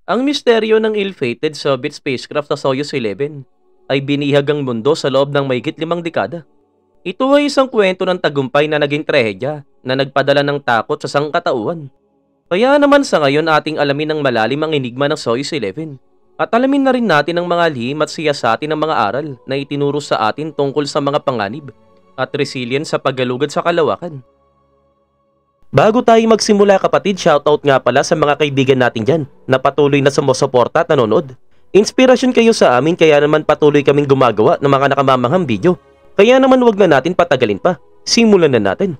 Ang misteryo ng ill-fated Soviet spacecraft na Soyuz 11 ay binihag ang mundo sa loob ng mahigit 5 dekada. Ito ay isang kwento ng tagumpay na naging trahedya na nagpadala ng takot sa sangkatauhan. Kaya naman sa ngayon ating alamin ng malalim ang enigma ng Soyuz 11 at alamin na rin natin ang mga lihim at siyasatin ng mga aral na itinuro sa atin tungkol sa mga panganib at resilience sa paggalugad sa kalawakan. Bago tayo magsimula kapatid, shoutout nga pala sa mga kaibigan natin dyan na patuloy na sumusuporta at nanonood. Inspirasyon kayo sa amin kaya naman patuloy kaming gumagawa ng mga nakamamanghang video. Kaya naman wag na natin patagalin pa. Simulan na natin.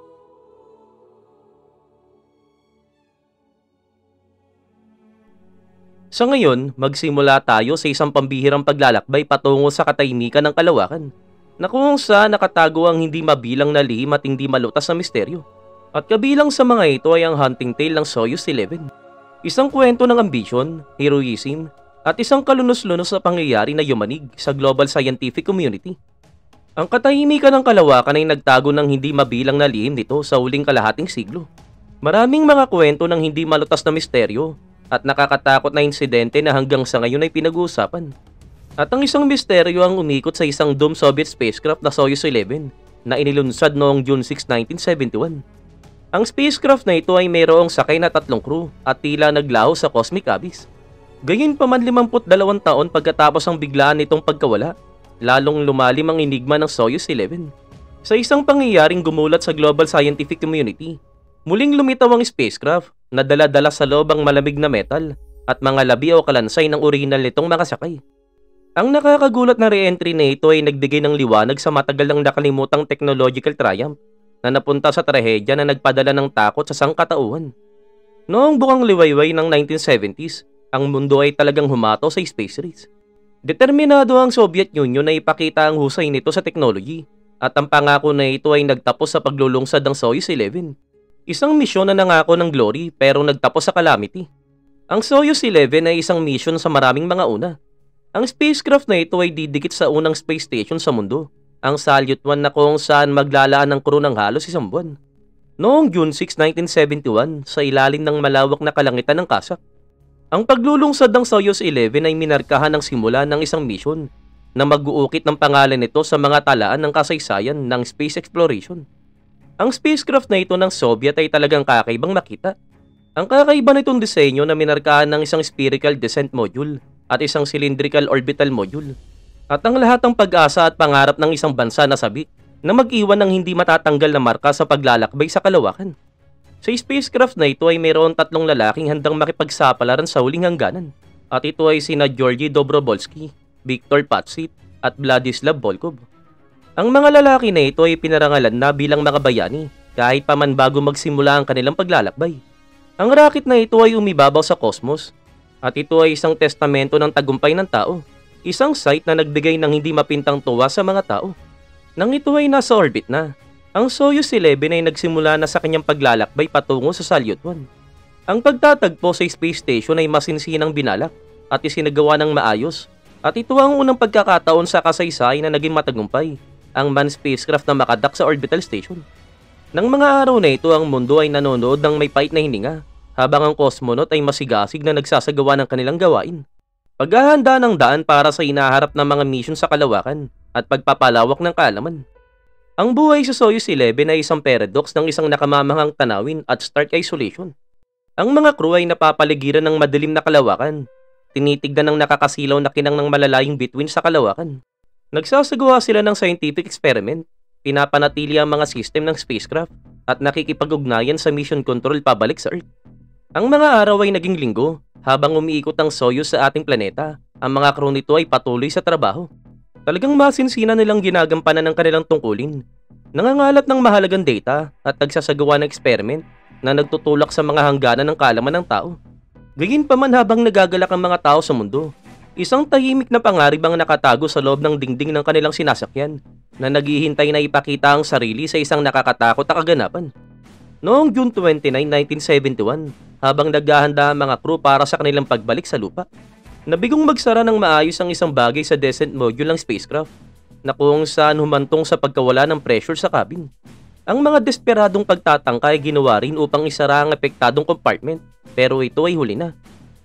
Sa ngayon, magsimula tayo sa isang pambihirang paglalakbay patungo sa katahimikan ng kalawakan na kung saan nakatago ang hindi mabilang na lihim at hindi malutas na misteryo. At kabilang sa mga ito ay ang hunting tale ng Soyuz 11. Isang kwento ng ambisyon, heroism, at isang kalunos-lunos na pangyayari na yumanig sa global scientific community. Ang katahimikan ng kalawakan ay nagtago ng hindi mabilang na lihim nito sa huling kalahating siglo. Maraming mga kwento ng hindi malutas na misteryo at nakakatakot na insidente na hanggang sa ngayon ay pinag-uusapan. At ang isang misteryo ang umikot sa isang doomed Soviet spacecraft na Soyuz 11 na inilunsad noong June 6, 1971. Ang spacecraft na ito ay mayroong sakay na 3 crew at tila naglaho sa cosmic abyss. Gayunpaman 52 taon pagkatapos ang biglaan nitong pagkawala, lalong lumalim ang enigma ng Soyuz 11. Sa isang pangyayaring gumulat sa global scientific community, muling lumitaw ang spacecraft na dala-dala sa loob ang malamig na metal at mga labi o kalansay ng orihinal nitong mga sakay. Ang nakakagulat na re-entry na ito ay nagbigay ng liwanag sa matagal nang nakalimutang technological triumph na napunta sa trahedya na nagpadala ng takot sa sangkatauhan. Noong bukang liwayway ng 1970s, ang mundo ay talagang humato sa space race. Determinado ang Soviet Union na ipakita ang husay nito sa technology at ang pangako na ito ay nagtapos sa paglulungsad ng Soyuz 11. Isang misyon na nangako ng glory pero nagtapos sa calamity. Ang Soyuz 11 ay isang mission sa maraming mga una. Ang spacecraft na ito ay didikit sa unang space station sa mundo, ang Salyut 1 na kung saan maglalaan ng crew ng halos 1 buwan. Noong June 6, 1971, sa ilalim ng malawak na kalangitan ng Kazakh, ang paglulungsad ng Soyuz 11 ay minarkahan ng simula ng isang mission na mag-uukit ng pangalan nito sa mga talaan ng kasaysayan ng space exploration. Ang spacecraft na ito ng Soviet ay talagang kakaibang makita. Ang kakaiba nitong disenyo na minarkahan ng isang spherical descent module at isang cylindrical orbital module. At ang lahat ng pag-asa at pangarap ng isang bansa na sabik na mag-iwan ng hindi matatanggal na marka sa paglalakbay sa kalawakan. Sa spacecraft na ito ay mayroon 3 lalaking handang makipagsapalaran sa huling hangganan. At ito ay sina Georgy Dobrovolsky, Viktor Patsit at Vladislav Volkov. Ang mga lalaki na ito ay pinarangalan na bilang mga bayani kahit pa man bago magsimula ang kanilang paglalakbay. Ang rocket na ito ay umibabaw sa kosmos at ito ay isang testamento ng tagumpay ng tao. Isang site na nagbigay ng hindi mapintang tuwa sa mga tao. Nang ito ay nasa orbit na, ang Soyuz 11 ay nagsimula na sa kanyang paglalakbay patungo sa Salyut 1. Ang pagtatagpo sa space station ay masinsinang binalak at isinagawa ng maayos. At ito ang unang pagkakataon sa kasaysayan na naging matagumpay, ang manned spacecraft na makadak sa orbital station. Nang mga araw na ito, ang mundo ay nanonood ng may pait na hininga, habang ang cosmonaut ay masigasig na nagsasagawa ng kanilang gawain. Paghahanda ng daan para sa inaharap ng mga mission sa kalawakan at pagpapalawak ng kaalaman. Ang buhay sa Soyuz 11 ay isang paradox ng isang nakamamanghang tanawin at stark isolation. Ang mga crew ay napapaligiran ng madilim na kalawakan, tinitignan ng nakakasilaw na kinang ng malalayong bituin sa kalawakan. Nagsasagawa sila ng scientific experiment, pinapanatili ang mga system ng spacecraft at nakikipag-ugnayan sa mission control pabalik sa Earth. Ang mga araw ay naging linggo. Habang umiikot ang Soyuz sa ating planeta, ang mga crew nito ay patuloy sa trabaho. Talagang masinsinan nilang ginagampanan ng kanilang tungkulin. Nangangalat ng mahalagang data at nagsasagawa ng experiment na nagtutulak sa mga hangganan ng kaalaman ng tao. Gayunpaman habang nagagalak ang mga tao sa mundo, isang tahimik na pangarib ang nakatago sa loob ng dingding ng kanilang sinasakyan na naghihintay na ipakita ang sarili sa isang nakakatakot na kaganapan. Noong June 29, 1971, habang naghahanda ang mga crew para sa kanilang pagbalik sa lupa, nabigong magsara ng maayos ang isang bagay sa descent module ng spacecraft na kung saan humantong sa pagkawala ng pressure sa cabin. Ang mga desperadong pagtatangka ay ginawa rin upang isara ang apektadong compartment, pero ito ay huli na.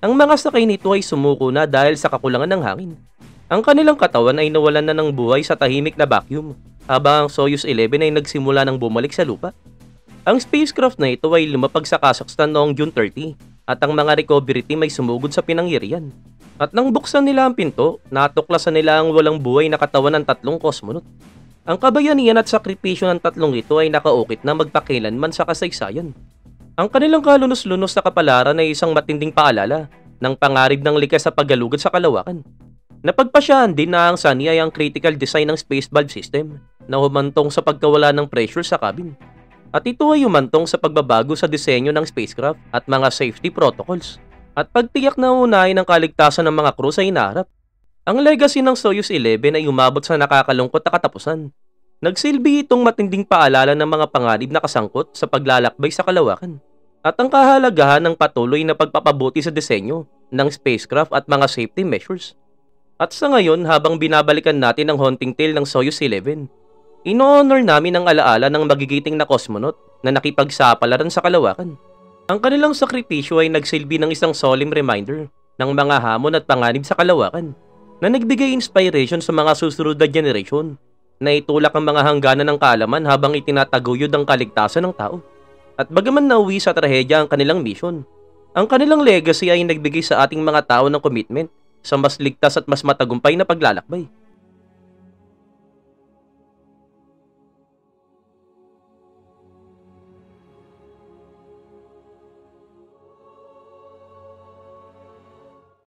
Ang mga sakay nito ay sumuko na dahil sa kakulangan ng hangin. Ang kanilang katawan ay nawalan na ng buhay sa tahimik na vacuum, habang ang Soyuz 11 ay nagsimula ng bumalik sa lupa. Ang spacecraft na ito ay lumapag sa Kazakhstan noong June 30 at ang mga recovery team ay sumugod sa pinangyarihan. At nang buksan nila ang pinto, natuklasan nila ang walang buhay na katawan ng 3 cosmonaut. Ang kabayanihan at sakripisyo ng 3 ito ay nakaukit na magpakilanman sa kasaysayan. Ang kanilang kalunos-lunos na kapalaran ay isang matinding paalala ng pangarib ng likas sa paggalugad sa kalawakan. Napagpasyahan din na ang SANI ay ang critical design ng space valve system na humantong sa pagkawala ng pressure sa cabin. At ito ay humantong sa pagbabago sa disenyo ng spacecraft at mga safety protocols. At pagtiyak na unahin ng kaligtasan ng mga crew sa hinaharap. Ang legacy ng Soyuz 11 ay umabot sa nakakalungkot na katapusan. Nagsilbi itong matinding paalala ng mga panganib na kasangkot sa paglalakbay sa kalawakan. At ang kahalagahan ng patuloy na pagpapabuti sa disenyo ng spacecraft at mga safety measures. At sa ngayon, habang binabalikan natin ang haunting tale ng Soyuz 11, ino-honor namin ang alaala ng magigiting na cosmonaut na nakipagsapalaran sa kalawakan. Ang kanilang sakripisyo ay nagsilbi ng isang solemn reminder ng mga hamon at panganib sa kalawakan na nagbigay inspiration sa mga susunod na generation na itulak ang mga hangganan ng kaalaman habang itinataguyod ang kaligtasan ng tao. At bagaman nauwi sa trahedya ang kanilang mission, ang kanilang legacy ay nagbigay sa ating mga tao ng commitment sa mas ligtas at mas matagumpay na paglalakbay.